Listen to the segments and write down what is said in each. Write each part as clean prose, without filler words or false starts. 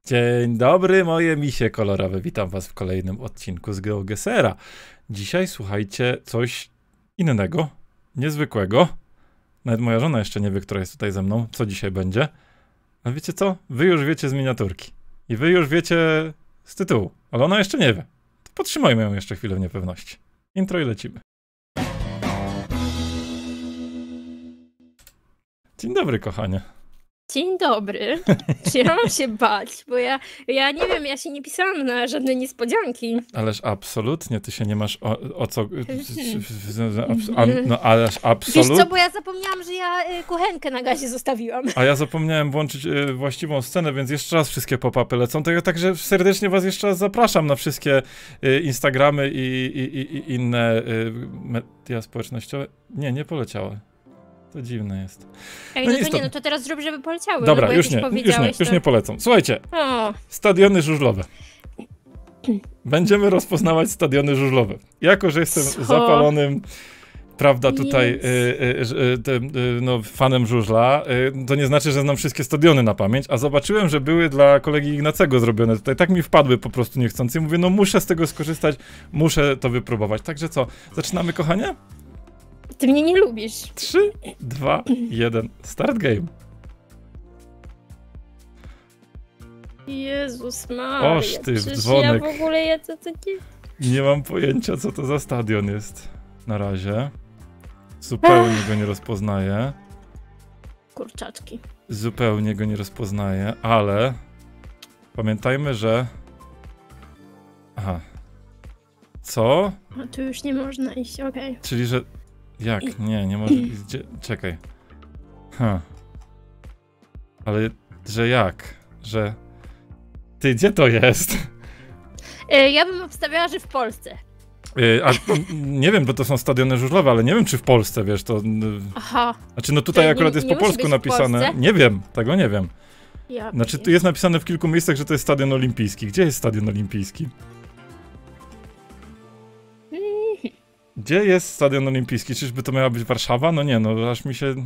Dzień dobry, moje misie kolorowe. Witam was w kolejnym odcinku z GeoGesera. Dzisiaj słuchajcie coś innego, niezwykłego. Nawet moja żona jeszcze nie wie, która jest tutaj ze mną, co dzisiaj będzie. Ale wiecie co? Wy już wiecie z miniaturki. I wy już wiecie z tytułu. Ale ona jeszcze nie wie. To podtrzymajmy ją jeszcze chwilę w niepewności. Intro i lecimy. Dzień dobry, kochanie. Dzień dobry. Czy ja mam się bać? Bo ja nie wiem, ja się nie pisałam na żadne niespodzianki. Ależ absolutnie, ty się nie masz o co... No ależ absolutnie... Wiesz co, bo ja zapomniałam, że ja kuchenkę na gazie zostawiłam. A ja zapomniałem włączyć właściwą scenę, więc jeszcze raz wszystkie pop-upy lecą. Także serdecznie was jeszcze raz zapraszam na wszystkie Instagramy i inne media społecznościowe. Nie poleciały. To dziwne jest. Ej, no to nie, no to teraz zrób, żeby poleciały. Dobra, no już nie polecą. Słuchajcie, stadiony żużlowe. Będziemy rozpoznawać stadiony żużlowe. Jako, że jestem zapalonym, prawda, tutaj fanem żużla, to nie znaczy, że znam wszystkie stadiony na pamięć, a zobaczyłem, że były dla kolegi Ignacego zrobione tutaj. Tak mi wpadły po prostu niechcący. Mówię, no muszę z tego skorzystać, muszę to wypróbować. Także co, zaczynamy, kochanie? Ty mnie nie lubisz. 3, 2, 1, start game. Jezus Maria. Oż ty w dzwonek. Ja w ogóle jedzę takie... Nie mam pojęcia, co to za stadion jest. Na razie. Zupełnie go nie rozpoznaję. Kurczaczki. Zupełnie go nie rozpoznaję, ale... Pamiętajmy, że... Aha. Co? A tu już nie można iść, okej. Czyli, że... Jak? Nie może... Czekaj. Ale, że jak? Że... Ty, gdzie to jest? Ja bym obstawiała, że w Polsce. Nie wiem, bo to są stadiony żużlowe, ale nie wiem, czy w Polsce, wiesz, to... Aha. Znaczy, no tutaj akurat jest po polsku napisane. Nie wiem, tego nie wiem. Znaczy, tu jest napisane w kilku miejscach, że to jest stadion olimpijski. Gdzie jest stadion olimpijski? Gdzie jest stadion olimpijski? Czyżby to miała być Warszawa? No nie, no aż mi się...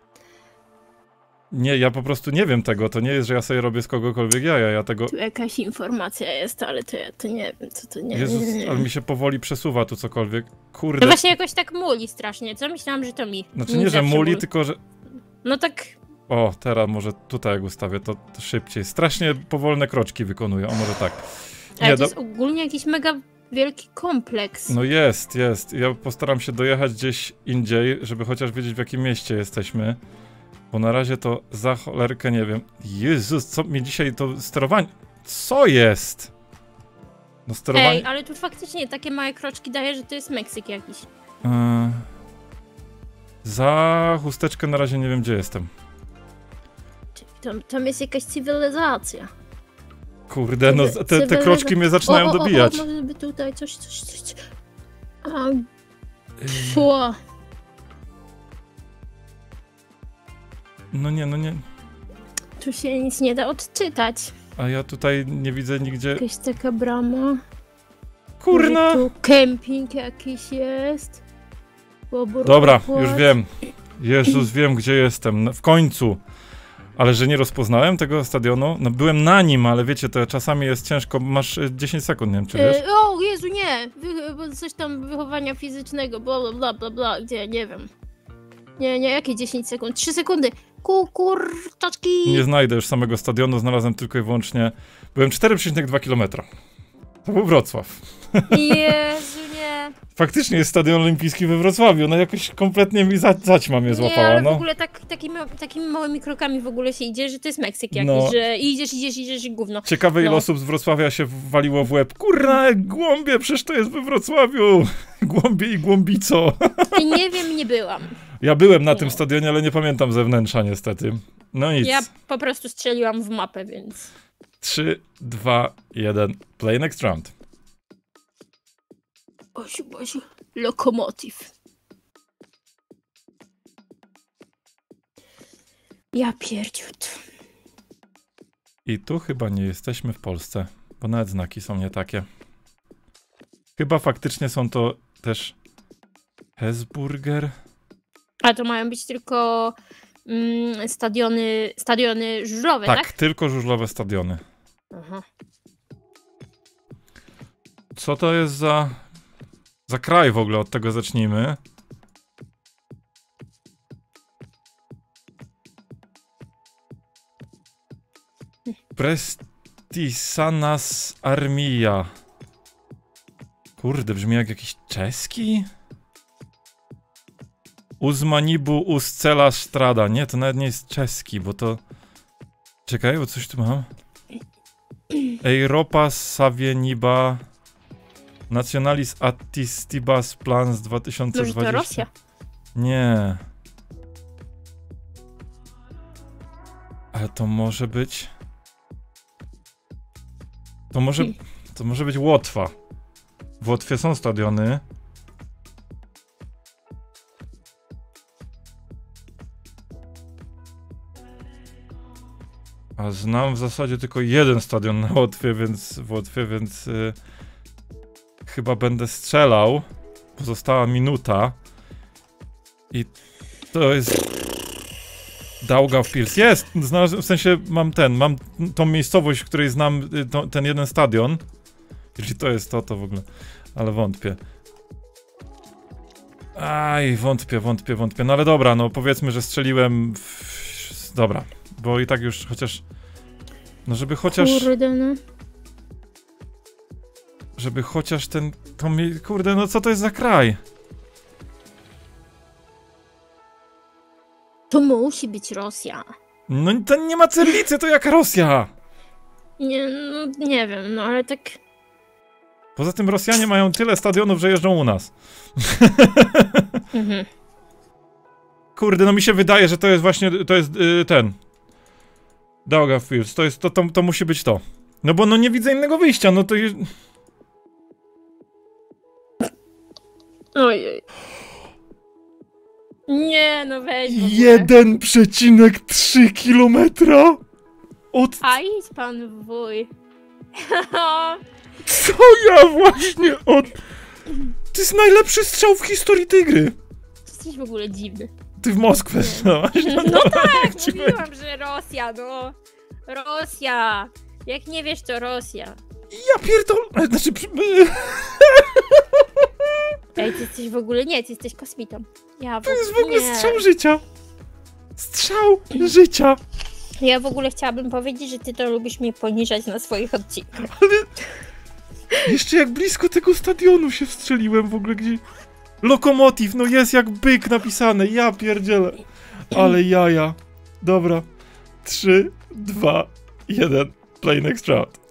Nie, ja po prostu nie wiem tego. To nie jest, że ja sobie robię z kogokolwiek jaja. Ja tego... Tu jakaś informacja jest, ale to ja to nie wiem, co to nie... Jezus, nie. ale mi się powoli przesuwa tu cokolwiek. Kurde. No właśnie jakoś tak muli strasznie, co? Myślałam, że to mi. Znaczy nie, że muli, tylko że... No tak... O, teraz może tutaj jak ustawię, to szybciej. Strasznie powolne kroczki wykonuję, o może tak. Nie, ale to jest ogólnie jakiś mega wielki kompleks. No jest. Ja postaram się dojechać gdzieś indziej, żeby chociaż wiedzieć, w jakim mieście jesteśmy. Bo na razie to za cholerkę nie wiem. Jezus, co mi dzisiaj to sterowanie... Co jest? No sterowanie... Ej, ale tu faktycznie takie małe kroczki daje, że to jest Meksyk jakiś. Za chusteczkę na razie nie wiem, gdzie jestem. Tam jest jakaś cywilizacja. Kurde, no te kroczki mnie zaczynają dobijać. Może by tutaj coś. Fua. No nie. Tu się nic nie da odczytać. A ja tutaj nie widzę nigdzie... Jakaś taka brama. Kurna! Tu kemping jakiś jest. Dobra, już wiem. Jezus, wiem, gdzie jestem. W końcu. Ale że nie rozpoznałem tego stadionu? No byłem na nim, ale wiecie, to czasami jest ciężko. Masz 10 sekund, nie wiem, czy wiesz? O Jezu, nie! Coś tam wychowania fizycznego, bla, bla, gdzie, nie wiem. Nie, jakie 10 sekund? 3 sekundy! Kurczaczki! Nie znajdę już samego stadionu, znalazłem tylko i wyłącznie... Byłem 4,2 km. To był Wrocław. Jezu, nie. Faktycznie jest stadion olimpijski we Wrocławiu, no jakoś kompletnie mi zaćma mnie złapała, ale no. w ogóle takimi małymi krokami w ogóle się idzie, że to jest Meksyk jakiś, że idziesz i gówno. Ciekawe, ile osób z Wrocławia się waliło w łeb. Kurna, głąbie, przecież to jest we Wrocławiu. Głąbie i głąbico. Nie wiem, nie byłam. Ja byłem na tym stadionie, ale nie pamiętam ze wnętrza niestety. No nic. Ja po prostu strzeliłam w mapę, więc... 3, 2, 1, play next round. Osiu, lokomotyw. Ja pierdziut. I tu chyba nie jesteśmy w Polsce, bo nawet znaki są nie takie. Chyba faktycznie są to też Hesburger. A to mają być tylko stadiony żużlowe, tak? Tak, tylko żużlowe stadiony. Aha. Co to jest za kraj w ogóle? Od tego zacznijmy. Prestisanas Armia. Kurde, brzmi jak jakiś czeski? Uzmanibu Uscela Strada. Nie, to nawet nie jest czeski, bo to... Czekaj, bo coś tu mam. Europa Savieniba Nationalis Attistibus Plans 2020. Może to Rosja? Nie. Ale to może być... To może być Łotwa. W Łotwie są stadiony. A znam w zasadzie tylko jeden stadion na Łotwie, więc chyba będę strzelał. Pozostała minuta. I to jest Daugavpils. Jest! Znalazłem, w sensie mam tą miejscowość, w której znam ten jeden stadion. Jeśli to jest to w ogóle. Ale wątpię. Aj, wątpię. No ale dobra, no powiedzmy, że strzeliłem dobra. Bo i tak już chociaż... No żeby chociaż... Kurde, no. Żeby chociaż ten... Kurde, no co to jest za kraj? To musi być Rosja. No to nie ma Cyrlicy, to jak Rosja? Nie, no nie wiem, no ale tak... Poza tym Rosjanie mają tyle stadionów, że jeżdżą u nas. Mhm. Kurde, no mi się wydaje, że to jest właśnie... To jest ten... Daugavpils, to musi być to. No bo no nie widzę innego wyjścia, no to... Ojej. Nie, no weź. 1,3 kilometra od... A idź pan wuj. Co ja właśnie od... To jest najlepszy strzał w historii tej gry. Jesteś w ogóle dziwny. Ty w Moskwę strzelałeś. No tak, mówiłam, że Rosja, no. Rosja. Jak nie wiesz, to Rosja. Ja pierdolę, znaczy... Ej, ty jesteś w ogóle... Nie, ty jesteś kosmitą. To jest w ogóle strzał życia. Strzał życia. Ja w ogóle chciałabym powiedzieć, że ty to lubisz mnie poniżać na swoich odcinkach. Ale... Jeszcze jak blisko tego stadionu się wstrzeliłem w ogóle, gdzie... Lokomotiv, no jest jak byk napisane, ja pierdzielę. Ale jaja. Dobra. 3, 2, 1. Play next round.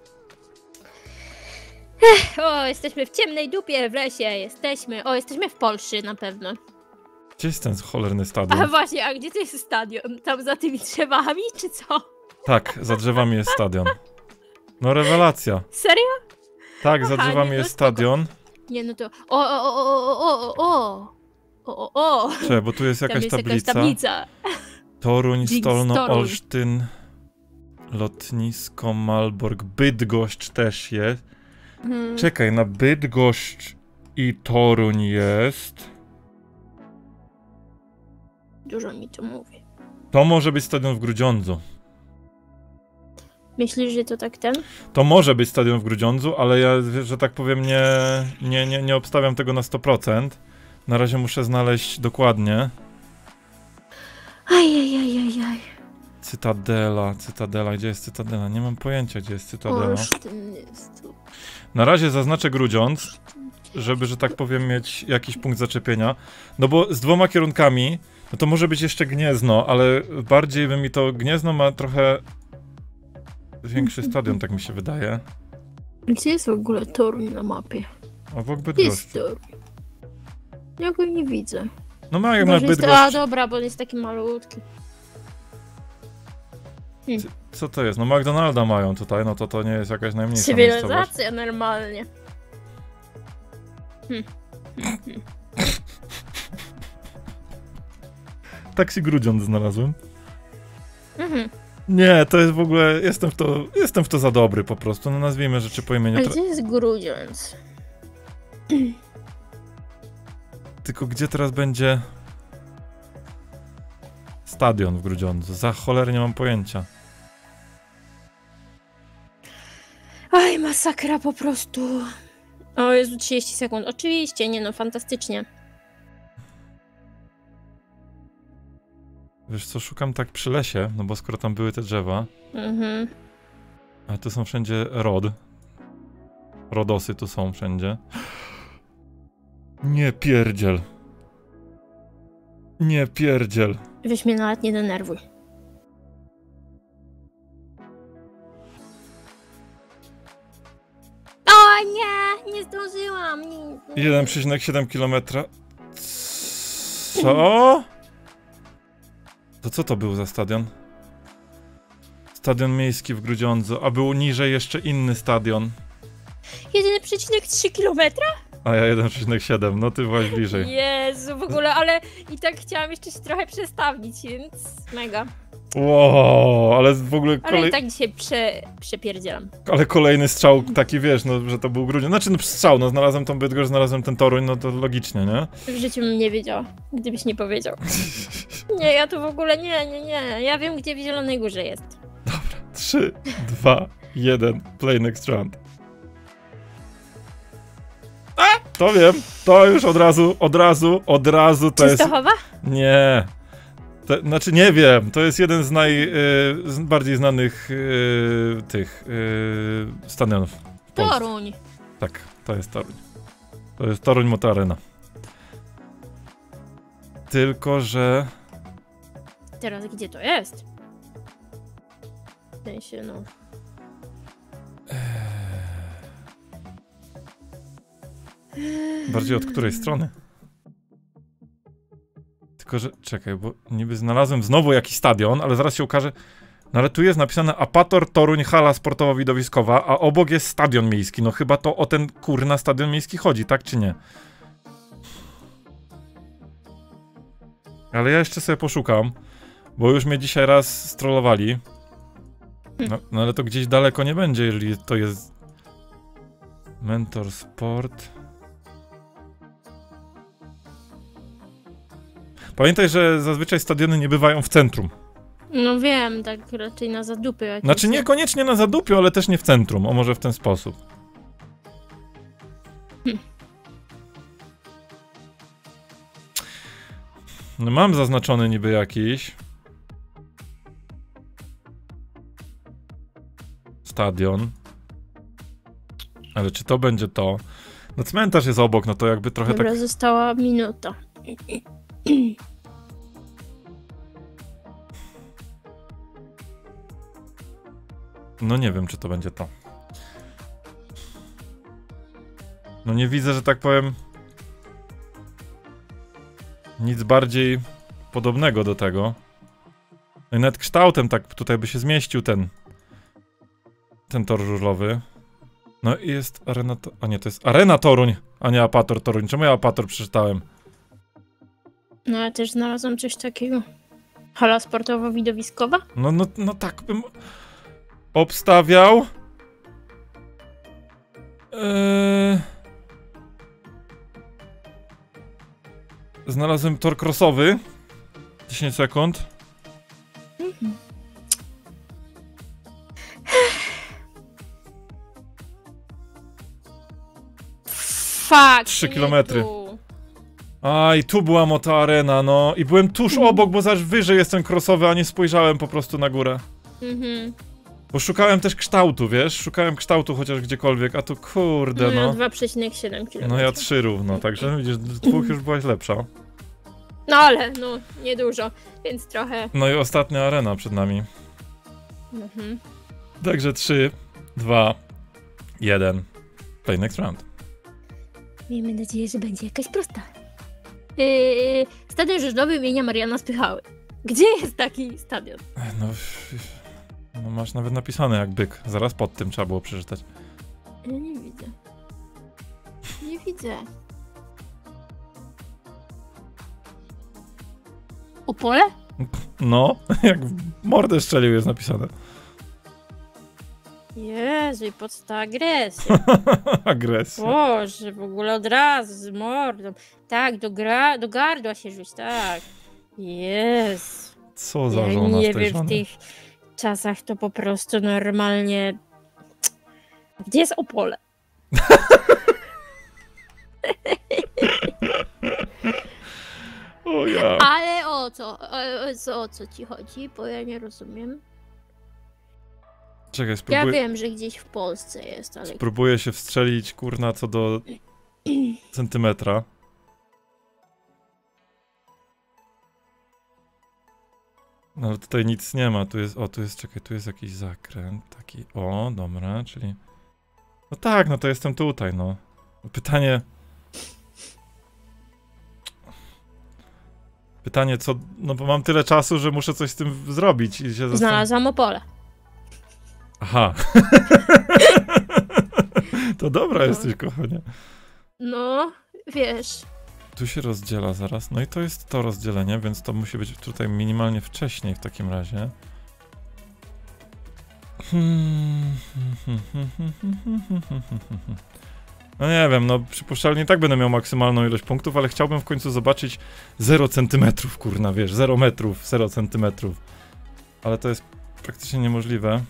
O, jesteśmy w ciemnej dupie w lesie, jesteśmy. O, jesteśmy w Polsce na pewno. Gdzie jest ten cholerny stadion? A właśnie, a gdzie to jest stadion? Tam za tymi drzewami, czy co? Tak, za drzewami jest stadion. No rewelacja. Serio? Tak, za Aha, drzewami nie, jest spoko. stadion. Nie, no to... O. Czekaj, bo tu jest Tam jakaś jest tablica. jakaś tablica. Toruń, Dzięki Stolno, Toruń. Olsztyn, Lotnisko, Malbork, Bydgoszcz też jest. Czekaj, na Bydgoszcz i Toruń jest. Dużo mi to mówi. To może być stadion w Grudziądzu. Myślisz, że to tak ten? To może być stadion w Grudziądzu, ale ja, że tak powiem, nie obstawiam tego na 100%. Na razie muszę znaleźć dokładnie. Ajajajajaj. Cytadela, gdzie jest Cytadela? Nie mam pojęcia, gdzie jest Cytadela. Olsztyn jest tu. Na razie zaznaczę Grudziądz, żeby, że tak powiem, mieć jakiś punkt zaczepienia. No bo z 2 kierunkami, no to może być jeszcze Gniezno, ale bardziej by mi to... Gniezno ma trochę większy stadion, tak mi się wydaje. Gdzie jest w ogóle Toruń na mapie? A w Jest Bydgoszcz. Toruń. Ja go nie widzę. No ma jak Może na jest... Bydgoszcz. A dobra, bo on jest taki malutki. Co to jest? No McDonalda mają tutaj, no to nie jest jakaś najmniejsza miejscowość. Cywilizacja normalnie. Taksi Grudziądz znalazłem. Mhm. Nie, to jest w ogóle... Jestem w to za dobry po prostu. No nazwijmy rzeczy po imieniu. A gdzie jest Grudziądz? Tylko gdzie teraz będzie... Stadion w Grudziądzu. Za cholerę nie mam pojęcia. Aj, masakra po prostu. O Jezu, 30 sekund. Oczywiście, nie no, fantastycznie. Wiesz co, szukam tak przy lesie, no bo skoro tam były te drzewa, a tu są wszędzie rodosy tu są wszędzie. Nie pierdziel. Nie pierdziel. Weź mnie nawet nie denerwuj. O nie, nie zdążyłam. 1,7 km. Co? To co to był za stadion? Stadion miejski w Grudziądzu, a był niżej jeszcze inny stadion. 1,3 kilometra? A ja 1,7, no ty byłaś bliżej. Jezu, w ogóle, ale i tak chciałam jeszcze się trochę przestawić, więc mega. Wow, ale w ogóle Ale i tak dzisiaj przepierdzielam. Ale kolejny strzał taki, wiesz, no, że to był Grudziądz. Znaczy, no strzał, no znalazłem tą Bydgoszcz, znalazłem ten Toruń, no to logicznie, nie? W życiu bym nie wiedziała, gdybyś nie powiedział. Nie, ja tu w ogóle nie. Ja wiem, gdzie w Zielonej Górze jest. Dobra, 3, 2, 1, play next round. A! To wiem, to już od razu to jest... Częstochowa? Nie. Znaczy, nie wiem, to jest jeden z bardziej znanych tych stadionów. Toruń. Tak, to jest Toruń. To jest Toruń Motoarena. Tylko, że... Teraz gdzie to jest? W sensie, no... Bardziej od której strony? Tylko, że... Czekaj, bo niby znalazłem znowu jakiś stadion, ale zaraz się ukaże... No ale tu jest napisane Apator Toruń hala sportowo-widowiskowa, a obok jest stadion miejski. No chyba to o ten kurna stadion miejski chodzi, tak czy nie? Ale ja jeszcze sobie poszukam, bo już mnie dzisiaj raz strollowali. No ale to gdzieś daleko nie będzie, jeżeli to jest... Mentor Sport... Pamiętaj, że zazwyczaj stadiony nie bywają w centrum. No wiem, tak raczej na zadupy jakieś. Znaczy niekoniecznie na zadupiu, ale też nie w centrum, o może w ten sposób. No mam zaznaczony niby jakiś stadion. Ale czy to będzie to? No cmentarz jest obok, no to jakby trochę Dobra, tak... została minuta. No nie wiem, czy to będzie to. No nie widzę, że tak powiem... Nic bardziej podobnego do tego. No i nawet kształtem tak tutaj by się zmieścił ten tor żużlowy. No i jest arena... A nie, to jest Arena Toruń, a nie Apator Toruń. Czemu ja Apator przeczytałem? No ale też znalazłam coś takiego. Hala sportowo-widowiskowa? No tak bym... obstawiał. Znalazłem tor crossowy. 10 sekund. Fuck! 3 nie kilometry. tu. A i tu była Motoarena, no. I byłem tuż obok, bo zaś wyżej jest ten crossowy, a nie spojrzałem po prostu na górę. Bo szukałem też kształtu, wiesz? Szukałem kształtu chociaż gdziekolwiek, a tu kurde, No ja no. 2,7 km. No ja 3 równo, także widzisz, z dwóch już byłaś lepsza. No ale, no, niedużo, więc trochę. No i ostatnia arena przed nami. Także 3, 2, 1. Play next round. Miejmy nadzieję, że będzie jakaś prosta. Stadion żużlowy imienia Mariana Spychały. Gdzie jest taki stadion? No masz nawet napisane jak byk. Zaraz pod tym trzeba było przeczytać. Ja nie widzę. Nie widzę. Opole? No, jak w mordę strzelił jest napisane. Jezu, i pod ta agresja. Agresja. Boże, w ogóle od razu z mordą. Tak, do gardła się rzuć, tak. Jezu. Co za Ja żona nie z tej wiem, żony. w tych czasach to po prostu normalnie... Gdzie jest Opole? O ja. Ale o co ci chodzi? Bo ja nie rozumiem. Czekaj, Ja wiem, że gdzieś w Polsce jest, ale... Spróbuję się wstrzelić, kurna, co do centymetra. No ale tutaj nic nie ma, czekaj, tu jest jakiś zakręt, taki, o, dobra, czyli... No tak, no to jestem tutaj, no. Pytanie, co, no bo mam tyle czasu, że muszę coś z tym zrobić i się Znalazłam Opole. Aha. To dobra jesteś, kochanie. No, wiesz. Tu się rozdziela zaraz, no i to jest to rozdzielenie, więc to musi być tutaj minimalnie wcześniej w takim razie. No nie wiem, no przypuszczalnie i tak będę miał maksymalną ilość punktów, ale chciałbym w końcu zobaczyć 0 centymetrów, kurna, wiesz, 0 metrów, 0 centymetrów. Ale to jest praktycznie niemożliwe.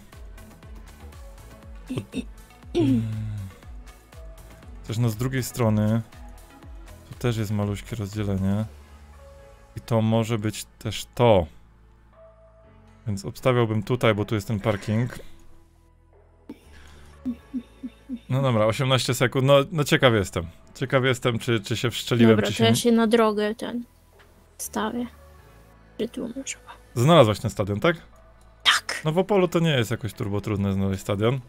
Też no z drugiej strony tu też jest maluśkie rozdzielenie i to może być też to, więc obstawiałbym tutaj, bo tu jest ten parking. No dobra, 18 sekund, no ciekaw jestem czy się wszczeliłem, dobra, czy to się... ja się na drogę stawię, że tu może. Znalazłaś ten stadion, tak? Tak. No w Opolu to nie jest jakoś turbo trudne znaleźć stadion.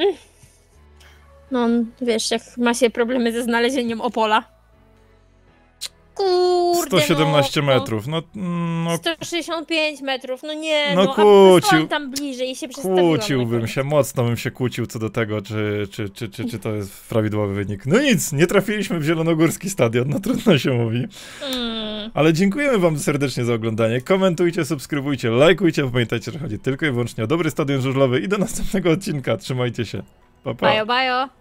No, wiesz, jak ma się problemy ze znalezieniem Opola. Kurde, 117 no, metrów, no 165 metrów, no nie, no a stałem tam bliżej i się przestawiłam. Kłóciłbym się, mocno bym się kłócił co do tego, czy to jest prawidłowy wynik. No nic, nie trafiliśmy w zielonogórski stadion, no trudno się mówi. Ale dziękujemy wam serdecznie za oglądanie, komentujcie, subskrybujcie, lajkujcie, pamiętajcie, że chodzi tylko i wyłącznie o dobry stadion żużlowy i do następnego odcinka, trzymajcie się, pa pa. Bajo, bajo.